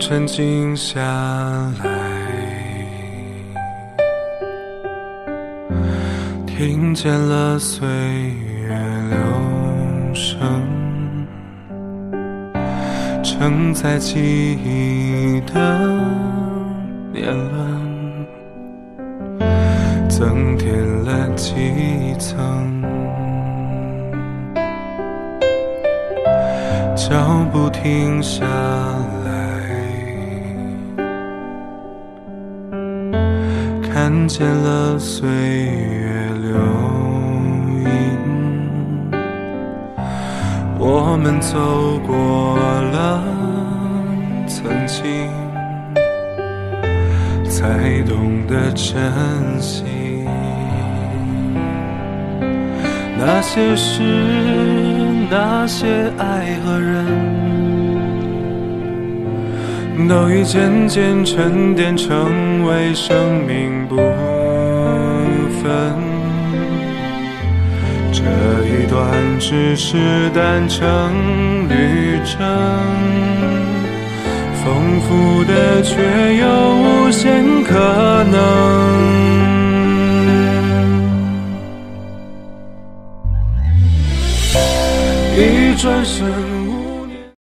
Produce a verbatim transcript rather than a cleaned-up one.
沉静下来，听见了岁月流声，承载记忆的年轮，增添了几层。脚步停下来，看见了岁月留影，我们走过了曾经，才懂得珍惜那些事，那些爱和人，都已渐渐沉淀成为生命部分。这一段只是单程旅程，丰富的却有无限可能。一转身